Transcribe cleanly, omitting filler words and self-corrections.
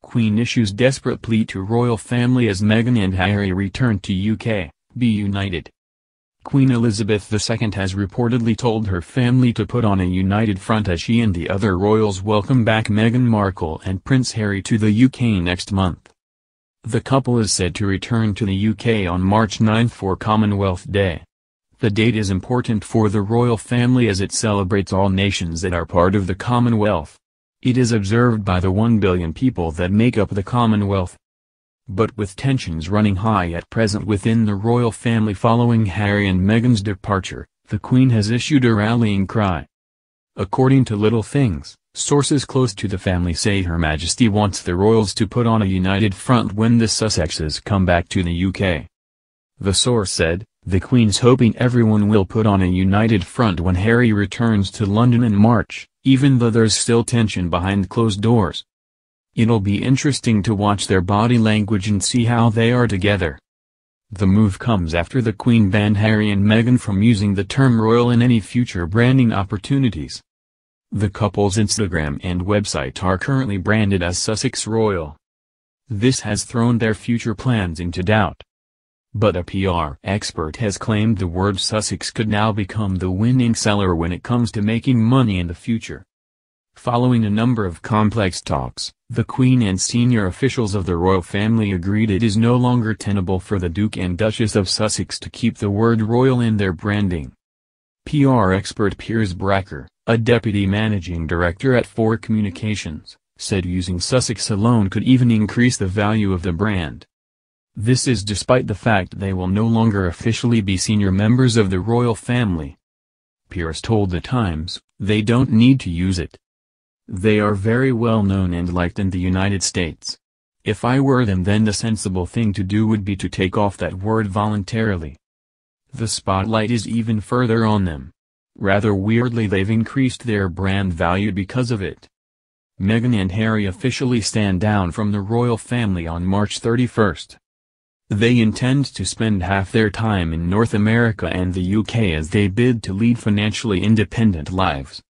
Queen issues desperate plea to royal family as Meghan and Harry return to UK, be united. Queen Elizabeth II has reportedly told her family to put on a united front as she and the other royals welcome back Meghan Markle and Prince Harry to the UK next month. The couple is said to return to the UK on March 9 for Commonwealth Day. The date is important for the royal family as it celebrates all nations that are part of the Commonwealth. It is observed by the 1 billion people that make up the Commonwealth. But with tensions running high at present within the royal family following Harry and Meghan's departure, the Queen has issued a rallying cry. According to Little Things, sources close to the family say Her Majesty wants the royals to put on a united front when the Sussexes come back to the UK. The source said, "The Queen's hoping everyone will put on a united front when Harry returns to London in March, even though there's still tension behind closed doors. It'll be interesting to watch their body language and see how they are together." The move comes after the Queen banned Harry and Meghan from using the term royal in any future branding opportunities. The couple's Instagram and website are currently branded as Sussex Royal. This has thrown their future plans into doubt. But a PR expert has claimed the word Sussex could now become the winning seller when it comes to making money in the future. Following a number of complex talks, the Queen and senior officials of the royal family agreed it is no longer tenable for the Duke and Duchess of Sussex to keep the word royal in their branding. PR expert Piers Bracker, a deputy managing director at Four Communications, said using Sussex alone could even increase the value of the brand. This is despite the fact they will no longer officially be senior members of the royal family. Piers told The Times, "They don't need to use it. They are very well known and liked in the United States. If I were them, then the sensible thing to do would be to take off that word voluntarily. The spotlight is even further on them. Rather weirdly, they've increased their brand value because of it." Meghan and Harry officially stand down from the royal family on March 31. They intend to spend half their time in North America and the UK as they bid to lead financially independent lives.